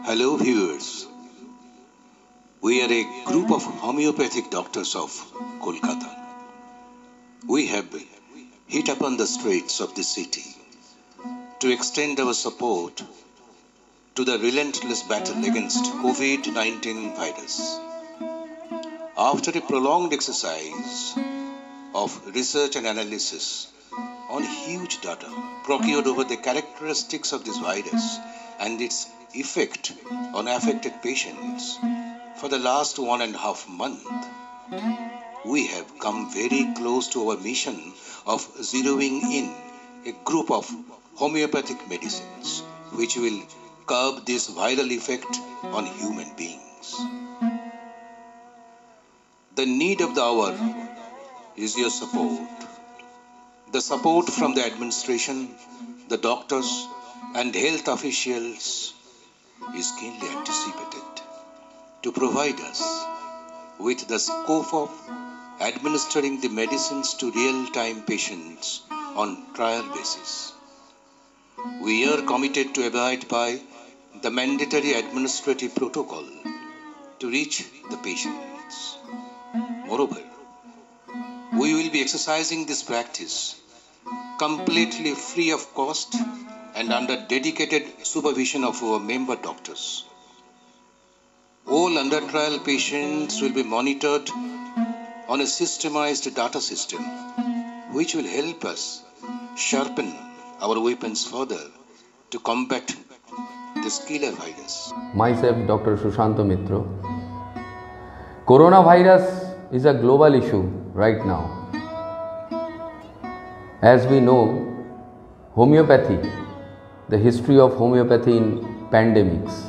Hello, viewers. We are a group of homeopathic doctors of Kolkata. We have hit upon the streets of the city to extend our support to the relentless battle against COVID-19 virus. After a prolonged exercise of research and analysis on huge data procured over the characteristics of this virus and its effect on affected patients, for the last 1.5 months, we have come very close to our mission of zeroing in a group of homeopathic medicines which will curb this viral effect on human beings. The need of the hour is your support. The support from the administration, the doctors, and health officials is keenly anticipated to provide us with the scope of administering the medicines to real-time patients on trial basis. We are committed to abide by the mandatory administrative protocol to reach the patients. Moreover, we will be exercising this practice completely free of cost and under dedicated supervision of our member doctors. All under trial patients will be monitored on a systemized data system which will help us sharpen our weapons further to combat this killer virus. Myself, Dr. Sushanta Mitra. Coronavirus is a global issue right now. As we know, homeopathy, the history of homeopathy in pandemics,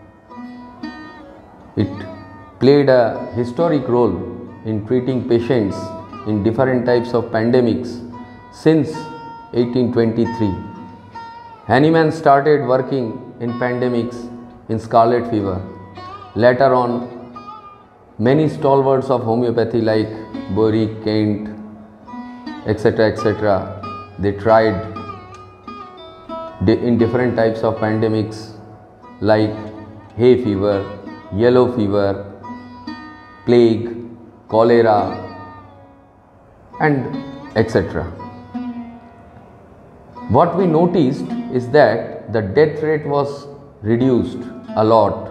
it played a historic role in treating patients in different types of pandemics since 1823. Hahnemann started working in pandemics in scarlet fever. Later on, many stalwarts of homeopathy like Boehringer, Kent, etc., they tried in different types of pandemics like hay fever, yellow fever, plague, cholera, and etc. What we noticed is that the death rate was reduced a lot,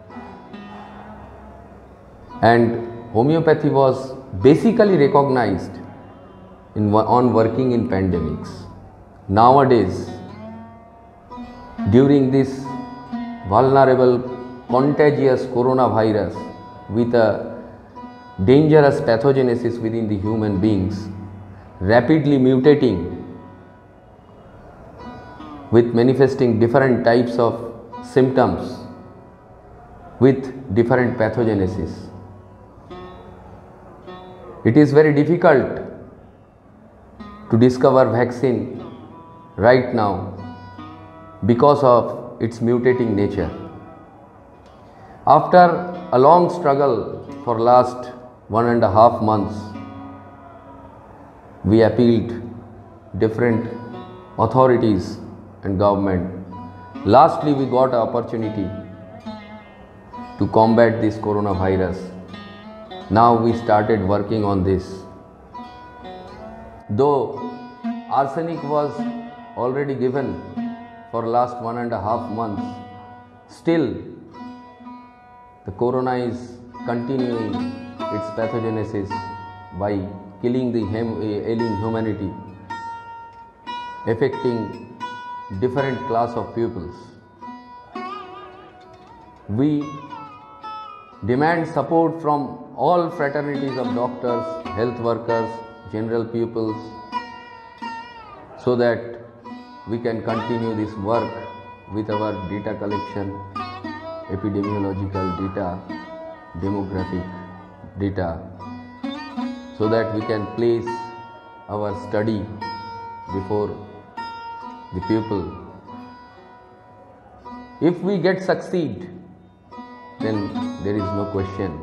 and homeopathy was basically recognized on working in pandemics. Nowadays, during this vulnerable, contagious coronavirus with a dangerous pathogenesis within the human beings, rapidly mutating with manifesting different types of symptoms with different pathogenesis, it is very difficult to discover vaccine right now because of its mutating nature. After a long struggle for last 1.5 months, we appealed different authorities and government. Lastly, we got an opportunity to combat this coronavirus. Now we started working on this. Though arsenic was already given for last 1.5 months, still the corona is continuing its pathogenesis by killing the ailing humanity, affecting different class of pupils. We demand support from all fraternities of doctors, health workers, general pupils, so that we can continue this work with our data collection, epidemiological data, demographic data, so that we can place our study before the people. If we get succeed, then there is no question.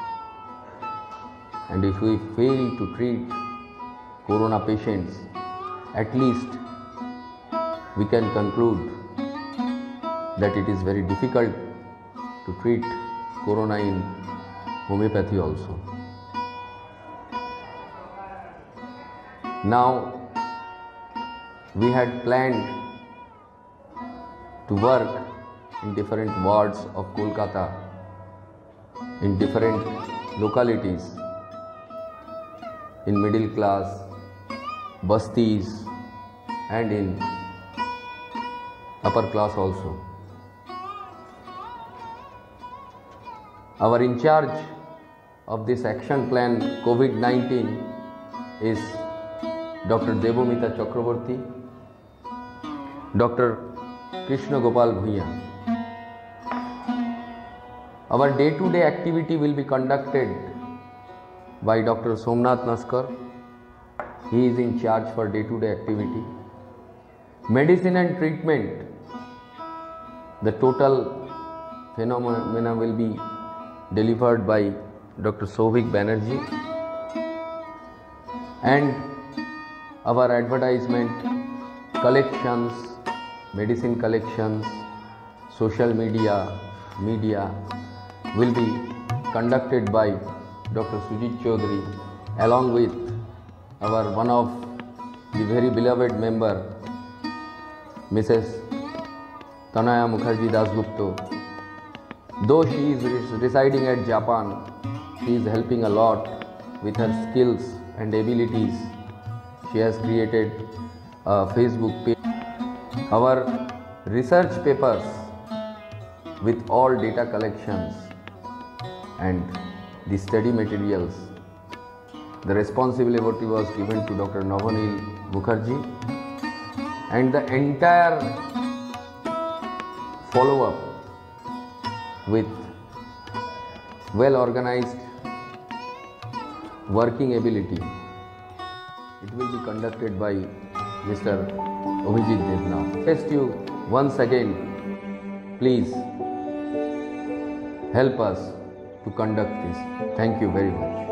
And if we fail to treat corona patients, at least we can conclude that it is very difficult to treat corona in homeopathy also. Now we had planned to work in different wards of Kolkata, in different localities, in middle class, bastis, and in upper class also. Our in charge of this action plan COVID-19 is Dr. Devomita Chakraborty, Dr. Krishna Gopal Bhuiya. Our day-to-day activity will be conducted by Dr. Somnath Naskar. He is in charge for day-to-day activity. Medicine and treatment, the total phenomena will be delivered by Dr. Souvik Banerjee, and our advertisement, collections, medicine collections, social media will be conducted by Dr. Sujit Chaudhary, along with our one of the very beloved member, Mrs. Tanaya Mukherjee Dasgupta. Though she is residing at Japan, she is helping a lot with her skills and abilities. She has created a Facebook page. Our research papers with all data collections and the study materials, the responsibility was given to Dr. Navanil Mukherjee, and the entire follow-up with well organized working ability, it will be conducted by Mr. Abhijit Devnath. Request you once again, please help us to conduct this. Thank you very much.